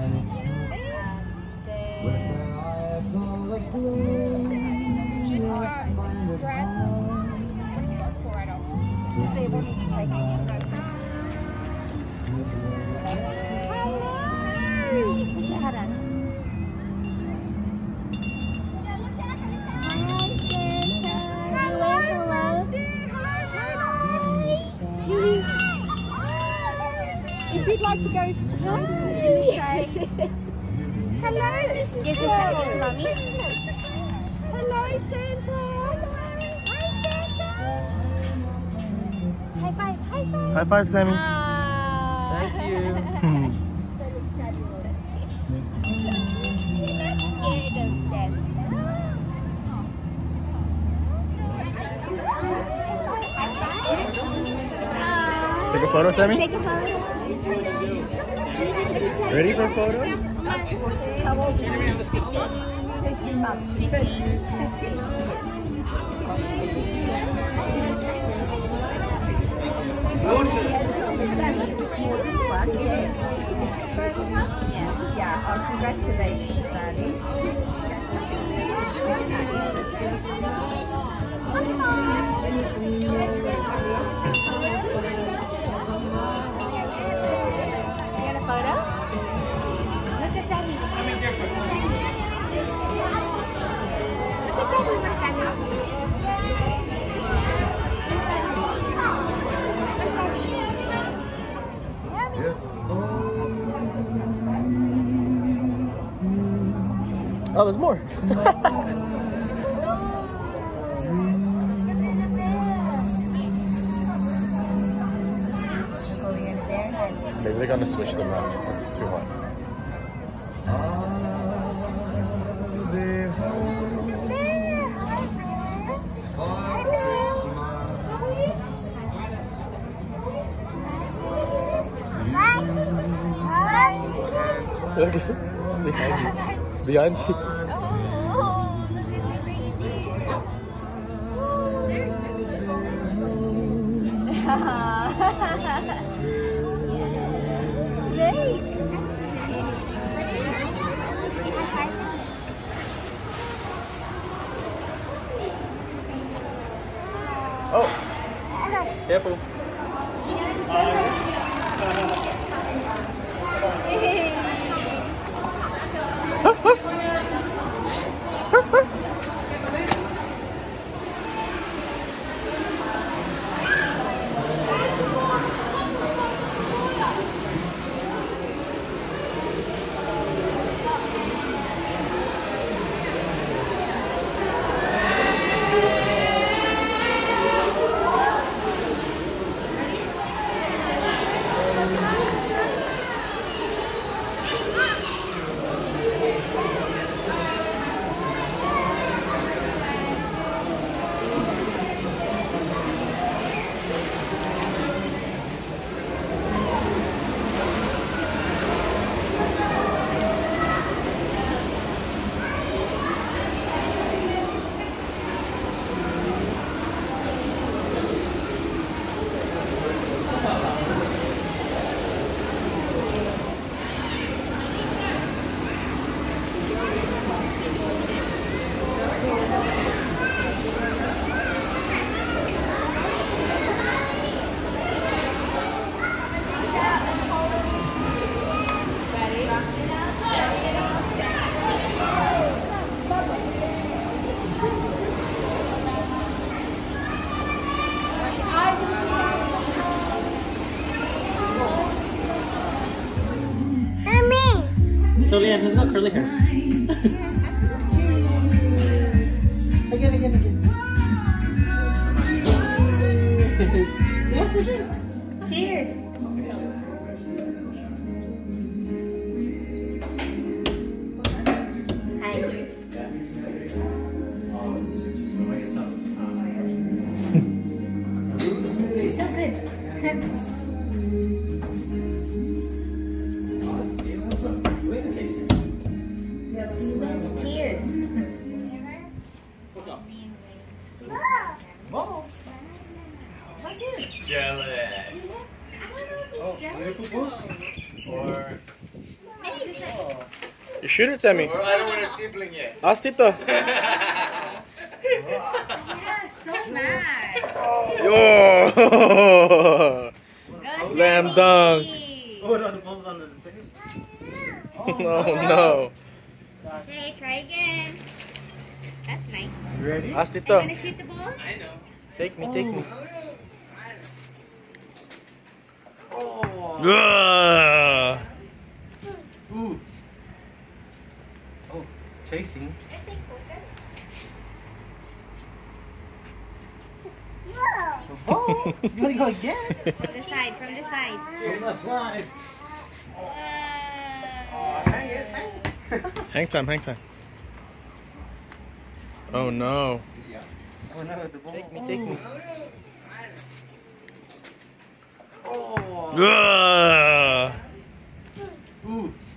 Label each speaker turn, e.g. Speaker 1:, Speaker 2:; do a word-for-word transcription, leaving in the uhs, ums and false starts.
Speaker 1: If you'd like to go swimming, say hello. Give this back to Mummy. Hello, Santa. High five, high five.
Speaker 2: High five, Sammy.
Speaker 1: Ah.
Speaker 2: Thank you. Take a photo, Sammy?
Speaker 1: Take a photo.
Speaker 2: Ready for a photo?
Speaker 1: How old is she? fifteen months. fifteen? Yes. You able to understand a bit more this one? Yes. Is your first one? Yeah. Yeah. Oh, congratulations, darling. Photo? Look at Daddy. Look at Daddy, where's Daddy?
Speaker 2: Oh, there's more. Maybe they're gonna switch them around because it's too hot. Look, behind you. Behind you. Oh, careful. So Leanne, who's got curly hair? Again, again, again.
Speaker 1: Cheers. Hi. So good. Let's cheers.
Speaker 2: Jealous. Oh, beautiful book. Or You shoot it, Sammy.
Speaker 3: I don't want a sibling yet.
Speaker 2: Ask Tito.
Speaker 1: Yeah, so mad.
Speaker 2: Yo!
Speaker 1: Go,
Speaker 2: Slam
Speaker 1: Sammy.
Speaker 2: dunk.
Speaker 4: Oh no, the ball's under the same.
Speaker 2: Oh no.
Speaker 1: Okay, try again. That's nice.
Speaker 4: You ready?
Speaker 2: Ask
Speaker 1: Are you
Speaker 2: Tito.
Speaker 1: gonna shoot the ball?
Speaker 3: I know.
Speaker 2: Take me, take me.
Speaker 4: Oh.
Speaker 2: Ugh.
Speaker 4: Ooh. Oh, chasing. Oh, you wanna go again?
Speaker 1: From the side, from the side.
Speaker 4: From the side.
Speaker 1: Uh,
Speaker 4: Hang it, hang it.
Speaker 2: Hang time, hang time. Oh no.
Speaker 4: Oh no, the ball.
Speaker 2: Take me, take me.
Speaker 4: Oh.
Speaker 2: Ugh.
Speaker 4: Ooh.